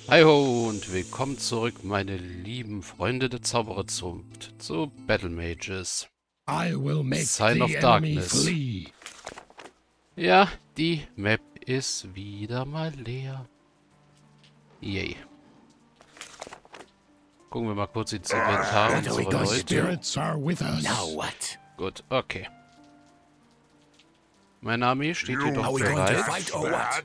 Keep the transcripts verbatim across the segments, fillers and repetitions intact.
Hi ho und willkommen zurück, meine lieben Freunde der Zaubererzunft, zu Battle Mages. I will make Sign of the enemy Darkness. flee. Ja, die Map ist wieder mal leer. Yay. Gucken wir mal kurz ins Inventar The unserer Leute. spirits are with us. Now what? Gut, okay. Meine Armee steht Are jedoch we going to bereit, fight or what?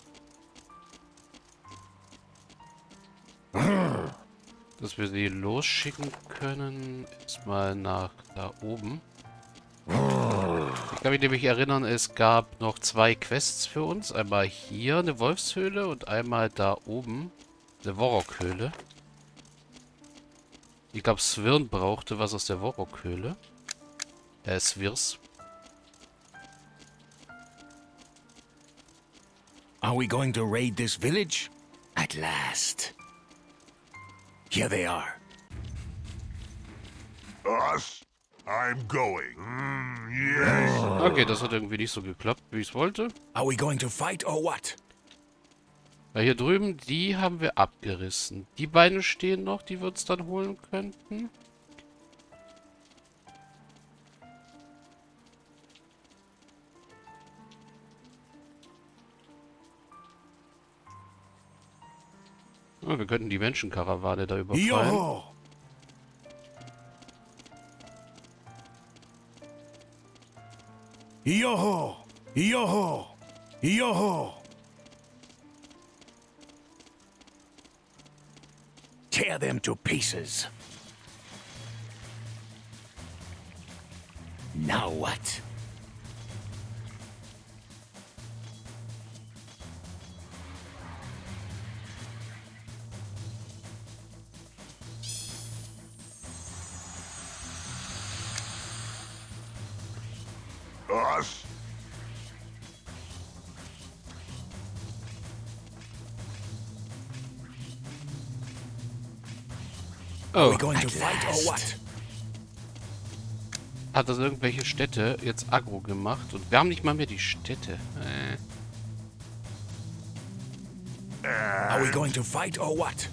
dass wir sie losschicken können. Erstmal nach da oben. Ich kann mich nämlich erinnern, es gab noch zwei Quests für uns. Einmal hier eine Wolfshöhle und einmal da oben eine Worokhöhle. Ich glaube, Swirn brauchte was aus der Worokhöhle. Äh, Swirs. Are we going to raid this village? At last. Here they are. Us? I'm going. Mm, yes. Okay, das hat irgendwie nicht so geklappt, wie ich es wollte. Are we going to fight or what? Weil hier drüben, die haben wir abgerissen. Die beiden stehen noch, die wir uns dann holen könnten. Ja, wir könnten die Menschenkarawane da überfallen. Yo! Yo! Yo! Yo! Tear them to pieces. Now what? Us? Are Oh, we going to At fight or last. what? hat das irgendwelche Städte jetzt aggro gemacht? Und wir haben nicht mal mehr die Städte. Äh. Are we going to fight or what?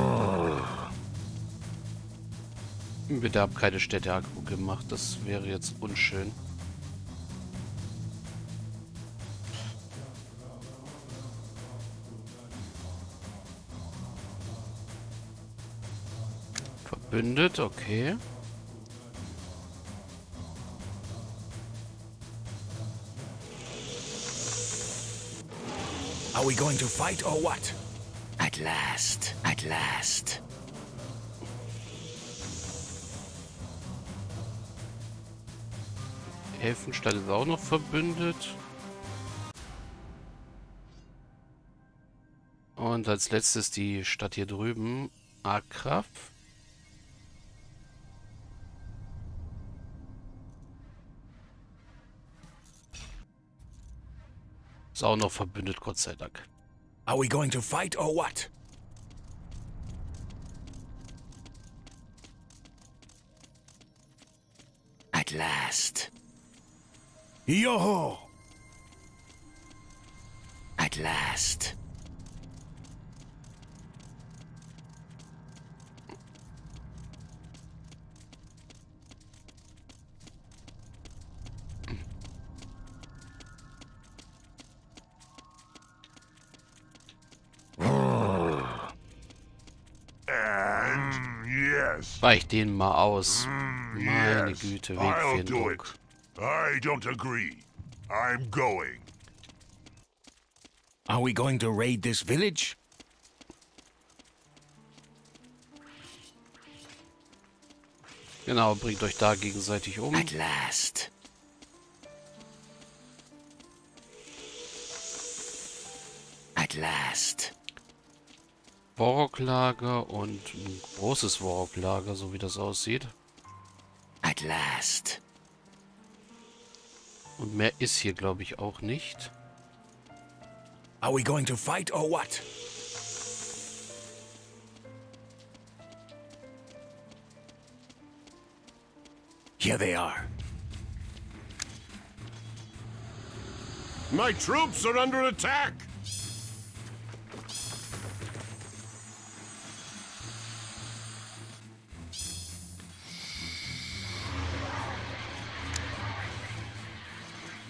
Wir haben keine Städte aggro gemacht. Das wäre jetzt unschön. Verbündet, okay. Are we going to fight or what? At last, at last. Elfenstadt ist auch noch verbündet. Und als letztes die Stadt hier drüben, Akraf. Ist auch noch verbündet, Gott sei Dank. Are we going to fight or what? At last. Yo! At last. And yes. Weich den mal aus. Mm, Meine yes. Güte, I'll do it. Wegfindung. I don't agree. I'm going. Are we going to raid this village? Genau, bringt euch da gegenseitig um. At last. At last. Woroklager und ein großes Woroklager, so wie das aussieht. At last. Und mehr ist hier, glaube ich, auch nicht. Are we going to fight or what? Here they are. My troops are under attack.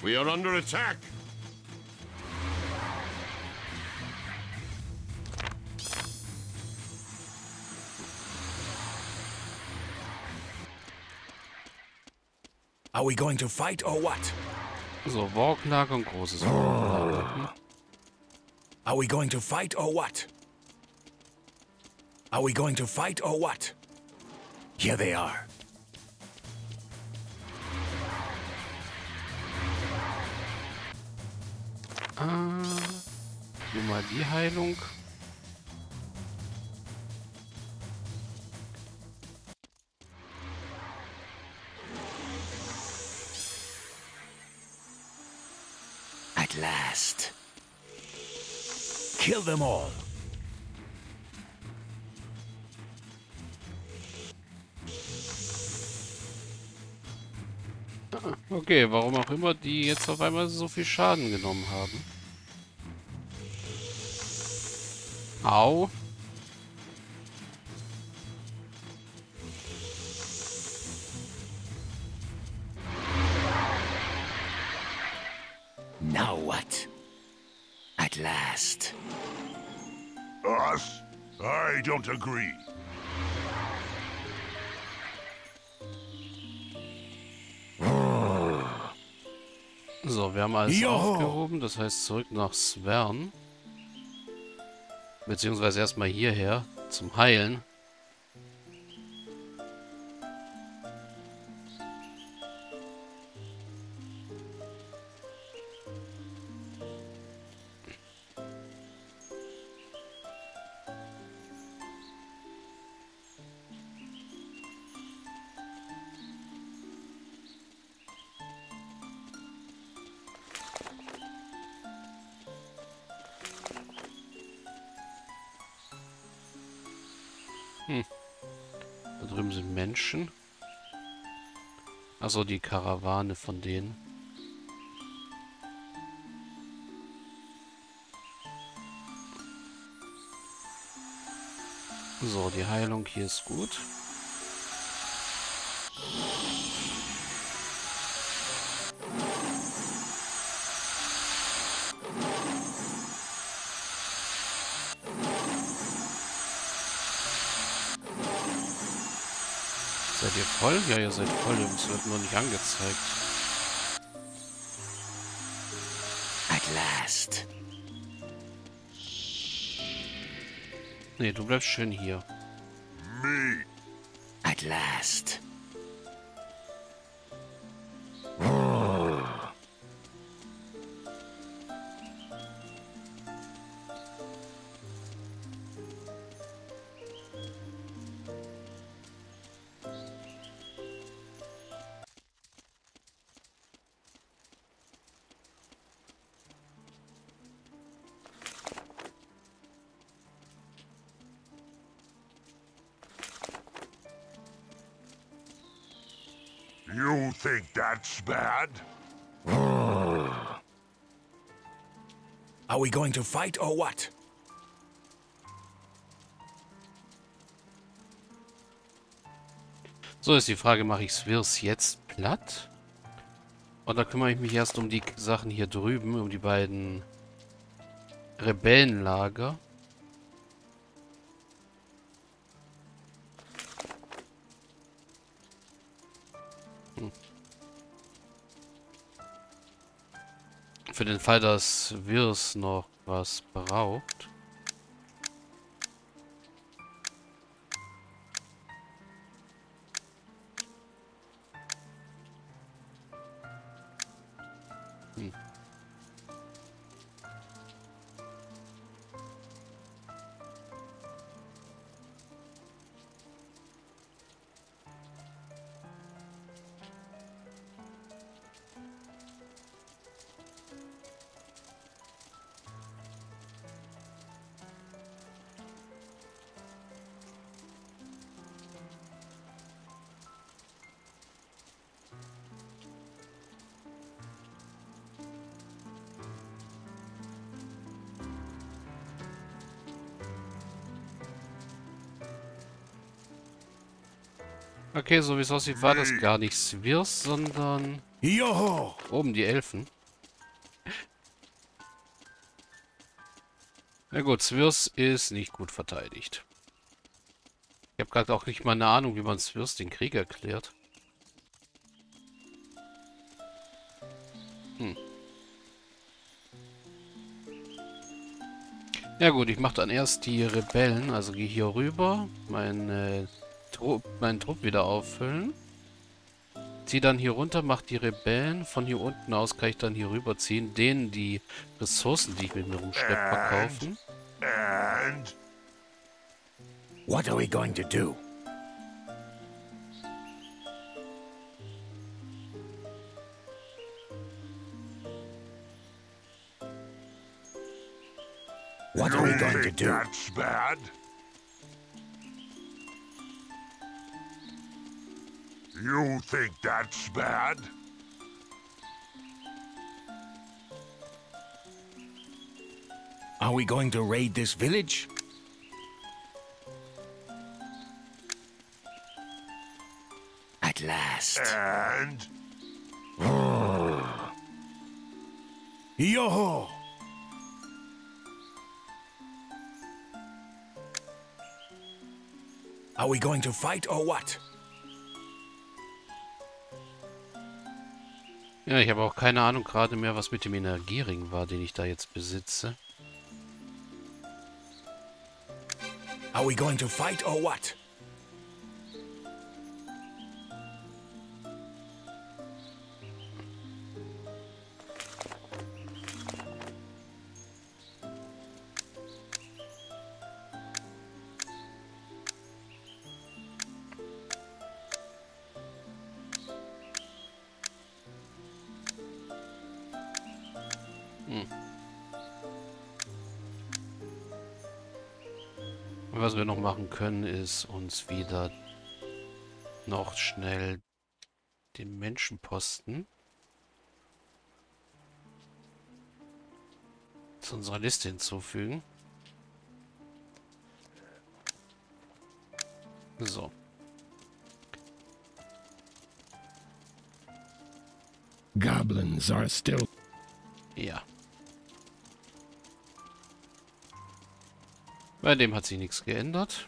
We are under attack. Are we going to fight or what? So, Walklager und großes Walklager. Hm. Are we going to fight or what? Are we going to fight or what? Here they are. Ah, nur mal die Heilung. At last. Kill them all. Okay, warum auch immer die jetzt auf einmal so viel Schaden genommen haben. Au. Now what? At last. Us? I don't agree. So, wir haben alles Jo. aufgehoben. Das heißt zurück nach Svern. Beziehungsweise erstmal hierher zum Heilen. Hm. Da drüben sind Menschen. Also die Karawane von denen. So, die Heilung hier ist gut. Seid ihr voll? Ja, ihr seid voll. Es wird nur nicht angezeigt. At last. Nee, du bleibst schön hier. Me. At last. You think that's bad? Are we going to fight or what? So ist die Frage, mache ich Svirs jetzt platt? Oder kümmere ich mich erst um die Sachen hier drüben, um die beiden Rebellenlager? Hm. Für den Fall, dass Svirs noch was braucht. Hm. Okay, so wie es aussieht, war das gar nicht Svirs, sondern Yo! oben die Elfen. Na gut, Swirs ist nicht gut verteidigt. Ich habe gerade auch nicht mal eine Ahnung, wie man Swirs den Krieg erklärt. Hm. Ja gut, ich mache dann erst die Rebellen, also gehe hier rüber, meine Trupp, meinen Trupp wieder auffüllen. Zieh dann hier runter, mach die Rebellen. Von hier unten aus kann ich dann hier rüberziehen, denen die Ressourcen, die ich mit mir rumschleppe, verkaufen. And What are we going to do? What are we you going to think do? that's bad? You think that's bad? Are we going to raid this village? At last. And Yo-ho! Are we going to fight or what? Ja, ich habe auch keine Ahnung gerade mehr, was mit dem Energiering war, den ich da jetzt besitze. Are we going to fight or what? Hm. Und was wir noch machen können, ist uns wieder noch schnell den Menschenposten zu unserer Liste hinzufügen. So. Goblins are still... Ja. Bei dem hat sich nichts geändert.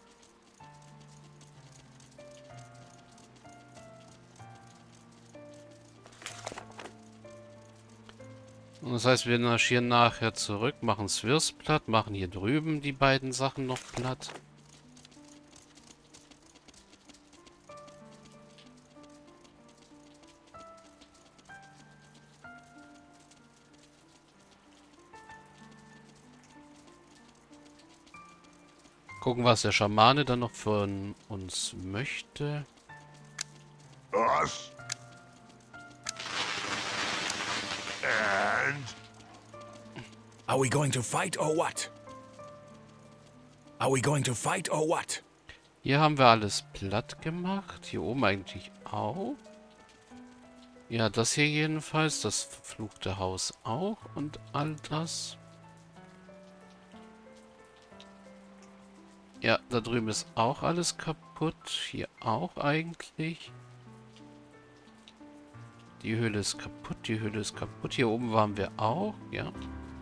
Und das heißt, wir marschieren nachher zurück, machen Swirs platt, machen hier drüben die beiden Sachen noch platt. Gucken, was der Schamane dann noch von uns möchte. us. And Are we going to fight or what? Are we going to fight or what? Hier haben wir alles platt gemacht. Hier oben eigentlich auch. Ja, das hier jedenfalls. Das verfluchte Haus auch. Und all das. Ja, da drüben ist auch alles kaputt. Hier auch eigentlich. Die Höhle ist kaputt. Die Höhle ist kaputt. Hier oben waren wir auch. Ja.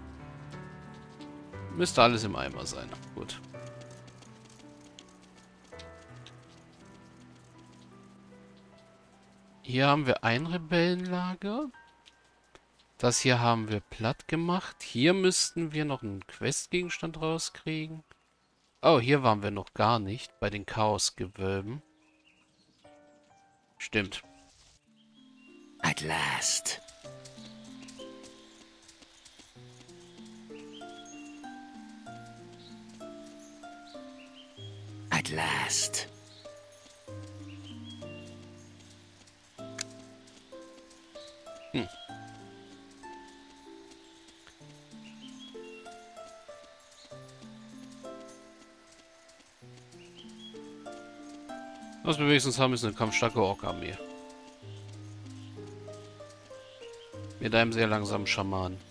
Müsste alles im Eimer sein. Gut. Hier haben wir ein Rebellenlager. Das hier haben wir platt gemacht. Hier müssten wir noch einen Questgegenstand rauskriegen. Oh, hier waren wir noch gar nicht. Bei den Chaosgewölben. Stimmt. At last. At last. Hm. Was wir wenigstens haben, ist eine kampfstarke Ork-Armee. Mit einem sehr langsamen Schaman.